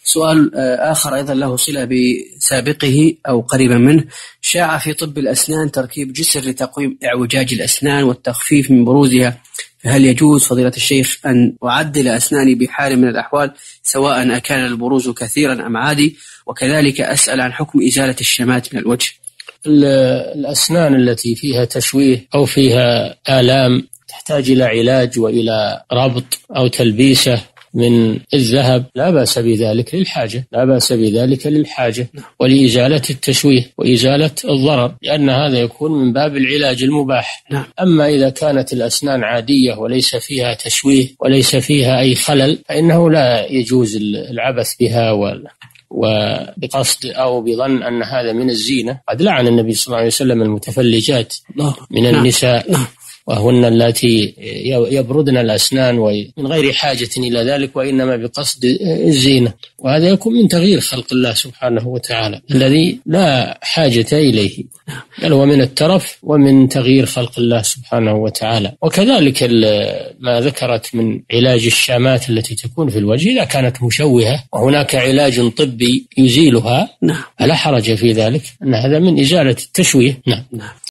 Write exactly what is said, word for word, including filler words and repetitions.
سؤال آخر أيضا له صلة بسابقه أو قريبا منه. شاع في طب الأسنان تركيب جسر لتقويم إعوجاج الأسنان والتخفيف من بروزها، فهل يجوز فضيلة الشيخ أن أعدل أسناني بحال من الأحوال سواء أكان البروز كثيرا أم عادي؟ وكذلك أسأل عن حكم إزالة الشمات من الوجه. الأسنان التي فيها تشويه أو فيها آلام تحتاج إلى علاج وإلى ربط أو تلبيسة من الذهب لا بأس بذلك للحاجة، لا بأس بذلك للحاجة ولإزالة التشويه وإزالة الضرر، لأن هذا يكون من باب العلاج المباح. أما إذا كانت الأسنان عادية وليس فيها تشويه وليس فيها أي خلل فإنه لا يجوز العبث بها ولا وبقصد أو بظن أن هذا من الزينة. قد لعن النبي صلى الله عليه وسلم المتفلجات من النساء وهن اللاتي يبردن الأسنان من غير حاجة إلى ذلك وإنما بقصد الزينة، وهذا يكون من تغيير خلق الله سبحانه وتعالى الذي لا حاجة إليه، بل هو من الترف ومن تغيير خلق الله سبحانه وتعالى. وكذلك ما ذكرت من علاج الشامات التي تكون في الوجه إذا كانت مشوهة وهناك علاج طبي يزيلها فلا حرج في ذلك، أن هذا من إزالة التشويه. نعم.